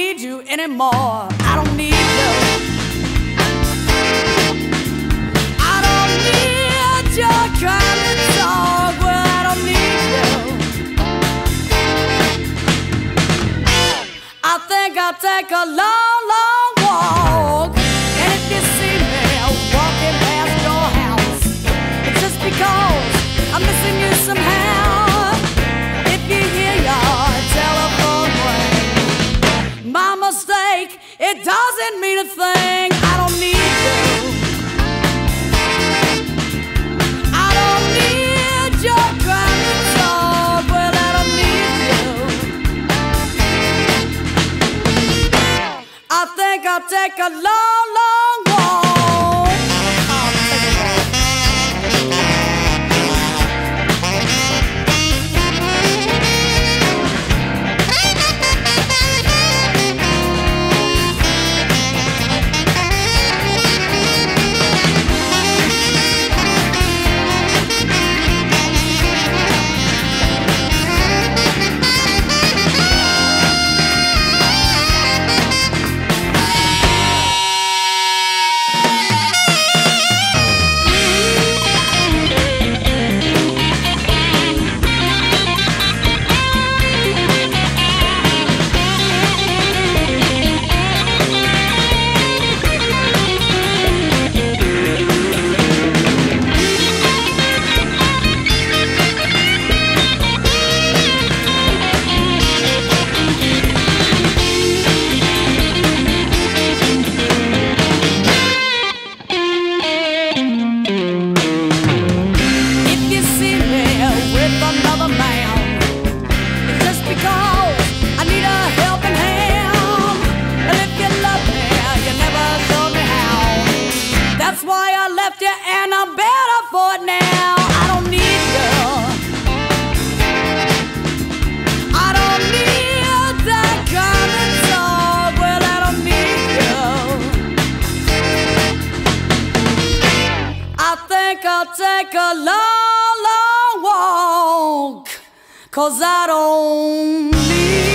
need you anymore. I don't need you. I don't need your kind of talk. Well, I don't need you. I think I'll take a long, long walk. And if you see me walking past your house, it's just because I'm missing you somehow. If you hear your telephone ring, my mistake, it doesn't mean a thing. I don't need you. I don't need your kind of talk. Well, I don't need you. I think I'll take a long, long walk. I'll take a long, long walk, 'cause I don't need